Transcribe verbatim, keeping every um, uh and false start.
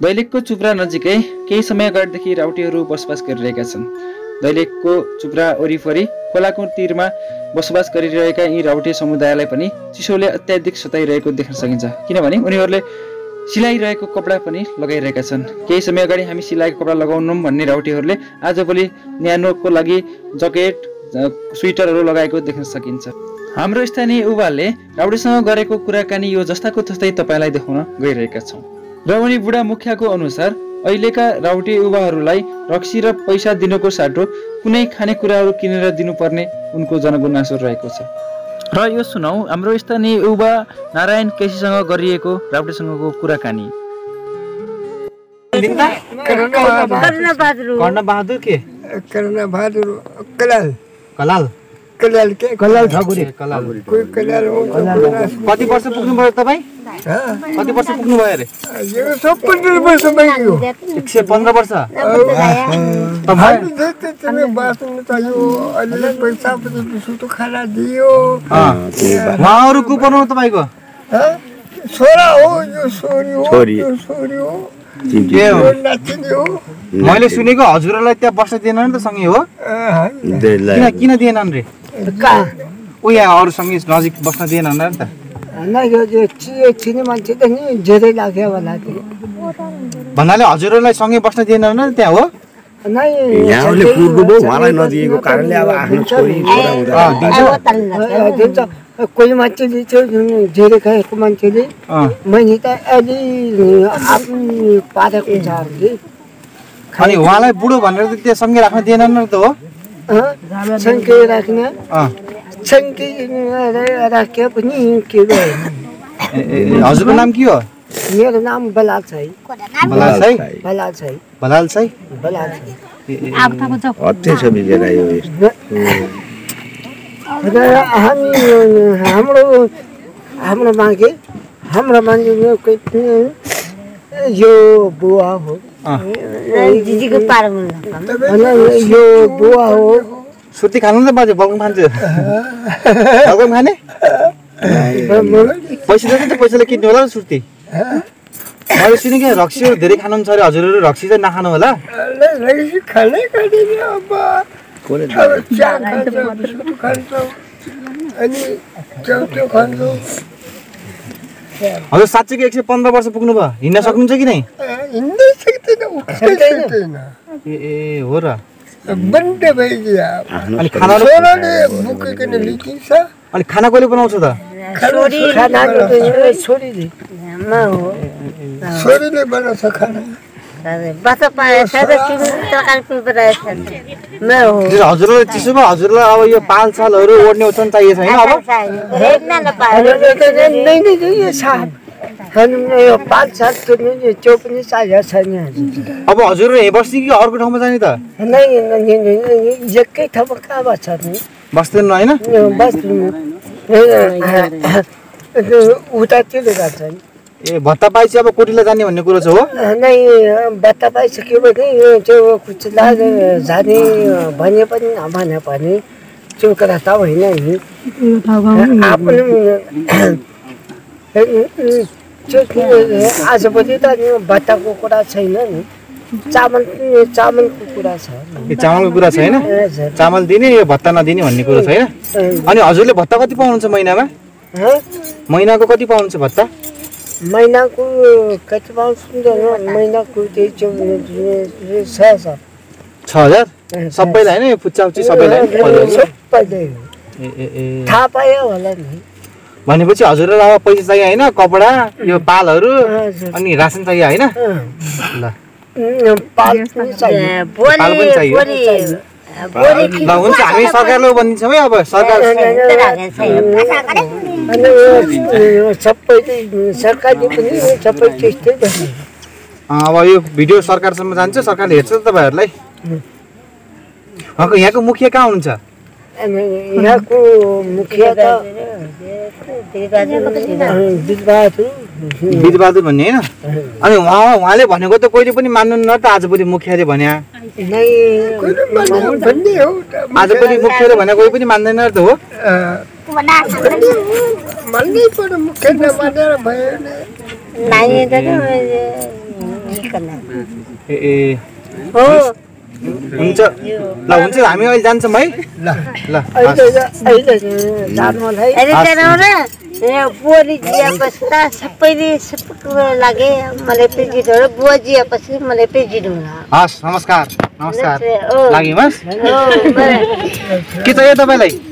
दैलेखको चुप्रा नजिकै केही समय अगाडिदेखि राउटेहरू बसोबास गरिरहेका छन्। दैलेखको चुप्रा वरिपरि खोलाको तीरमा बसोबास गरिरहेका यी राउटे समुदायलाई पनि चिसोले अत्याधिक सताइरहेको देख्न सकिन्छ, किनभने उनीहरूले सिलाइरहेको कपडा पनि लगाइरहेका छन्। केही समय अगाडि हामी सिलाएको कपडा लगाउनौँ भन्ने राउटेहरूले आजभोलि न्यानोको लागि जकेट स्वेटरहरू लगाएको देख्न सकिन्छ। हाम्रो स्थानीय युवाले राउटेसँग गरेको कुराकानी यो जस्ताको तस्तै तपाईँलाई देखाउन गइरहेका छौँ। र उनी बुढा मुखियाको अनुसार अहिलेका राउटे युवाहरूलाई रक्सी र पैसा दिनुको साटो कुनै खानेकुराहरू किनेर दिनुपर्ने उनको जनगुनासो रहेको छ। र यो सुनौ हाम्रो स्थानीय युवा नारायण केसीसँग गरिएको राउटेसँगको कुराकानी। कर्णबहादुर के कर्णबहादुर कलाल कलाल कलाल के कलाल ठकुरी कलाल कोही कलाल हो। कति वर्ष पुग्नु भयो तपाईँ? कति वर्ष पुग्नु भयो अरे? यो सब पन्ध्र वर्ष भयो। एक सय पन्ध्र वर्ष बाँच्नु त यो अलिअलि पैसा पनि बिसुतो खाना दियो। उहाँहरू को पर्नु तपाईँको? छोरा हो, यो छोरी हो, यो छोरी हो, नातिनी हो। मैले सुनेको हजुरलाई त्यहाँ बस्न दिएन नि त सँगै हो? किन किन दिएनन् रे? ऊ यहाँ अरूसँगै नजिक बस्न दिएनन् नि त? चिने मान्छे त नि धेरै लाग्यो होला भन्नाले हजुरलाई सँगै बस्न दिएनन् नि त्यहाँ हो? यहाँले पुर्नु भयो उहाँलाई नदिएको कारणले अब आफ्नो छोरी दिन्छ। कोही मान्छेले थियो धेरै खाएको मान्छेले मैले त अलि आफ्नो पारेको छ। अनि उहाँलाई बुढो भनेर त त्यो सँगै राख्न दिएनन् नि त हो? सँगै राख्न सँगै राख्यो पनि के भयो। हजुरको नाम के हो? मेरो नाम बलाल छ। बलाल छै? बलाल छ। बलाल छै? बलाल छ। अत्य छ बिजरा यो हामी हाम्रो हाम्रो मागे हाम्रो मान्छे यो बुवा हो। दिदीको पारमा यो बुवा हो। सुर्ती खानु त बाजे बलगम खान्छु। बलगम खाने? पैसा दिन्छ पैसाले किन्नु होला सुर्ती। मैले सुने कि रक्सीहरू धेरै खानुहुन्छ अरे हजुरहरू रक्सी चाहिँ नखानु होला? रक्सी खानै खाँदैन अब चिया खान्छ, बिस्कुट खान्छ अनि च्याउ खान्छ। हजुर साँच्चैको एक सय पन्ध्र वर्ष पुग्नु भयो, हिँड्न सक्नुहुन्छ कि नै? हिँड्नै सक्दैन, उठ्नै सक्दैन। ए ए हो र? बन्द भइदियो। अनि खाना छोराले बोकिकन लिन्छ। अनि खाना कहिले बनाउँछ त? खाना छोरीले छोरीले बनाउँछ खाना। हजुरलाई चिसो भयो? हजुरलाई अब यो पाल सालहरू ओढ्ने ओछ्यान चाहिएको छैन अब? यो पाँच साल त्यो पनि चाहिएको छैन। अब हजुर यहीँ बस्ने कि अर्को ठाउँमा जाने त? नै एकै ठाउँमा कहाँ बस्छ नि? बस्दैन होइन? बस्दैन उतातिर जान्छ। ए भत्ता पाएपछि अब कोटीलाई जाने भन्ने कुरो छ हो? नै भत्ता पाइसक्यो भने त्यो कुचला जाने भने पनि नभने पनि चोकरा त होइन नि। आफ्नो आजभोलि त भत्ताको कुरा छैन नि, चामल चामलको कुरा छ। ए चामलको कुरा छैन? चामल दिने यो भत्ता नदिने भन्ने कुरो छैन? अनि हजुरले भत्ता कति पाउनुहुन्छ महिनामा? महिनाको कति पाउनुहुन्छ भत्ता? महिनाको कति पाउँछ? महिनाको त्यही छ हजार। छ हजार सबैलाई होइन? यो फुच्चा फुच्ची सबैलाई? सबैलाई थाहा पायो होला नि। भनेपछि हजुरलाई अब पैसा चाहियो होइन? कपडा यो पालहरू अनि रासन चाहियो होइन? ल पाल पनि चाहियो। पाल पनि चाहियो। ल हुन्छ हामी सरकारलाई भनिदिन्छौँ है। अब सरकार सबै सरकारले पनि सबै त्यस्तै भन्ने। अब यो भिडियो सरकारसम्म जान्छ, सरकारले हेर्छ त तपाईँहरूलाई। यहाँको मुखिया कहाँ हुनुहुन्छ? यहाँको मुखिया त बिरबहादुर भन्ने होइन? अनि उहाँ उहाँले भनेको त कहिले पनि मान्नु न त? आजभोलि मुखियाले भने आजभोलि मुखियाले भने कोही पनि मान्दैन त हो? करना ए ए हो हुन्छ ल हुन्छ हामी अहिले जान्छौँ है ल ल अहिले अहिले जानुलाई अहिले जानु र यहाँ बुवाले जियापछि सबैले सबै कुरो लागे मलाई प्रेजिट हो र बुवा जियापछि मलाई प्रेजिट हुन हस् नमस्कार नमस्कार ओ लागि बस हो के चाहियो तपाईँलाई